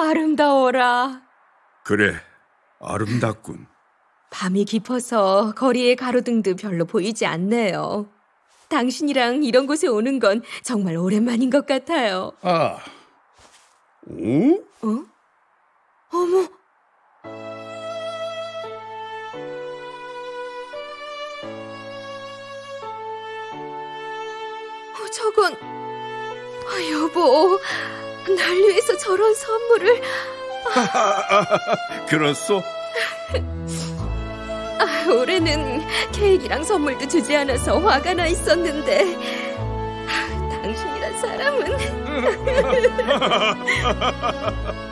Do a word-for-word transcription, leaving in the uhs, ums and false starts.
아름다워라. 그래, 아름답군. 밤이 깊어서 거리의 가로등도 별로 보이지 않네요. 당신이랑 이런 곳에 오는 건 정말 오랜만인 것 같아요. 아, 오? 어? 어머! 어, 저건... 아, 여보, 날 위해서 저런 선물을... 그렇소? 아, 올해는 케이크랑 선물도 주지 않아서 화가 나 있었는데 아, 당신이란 사람은...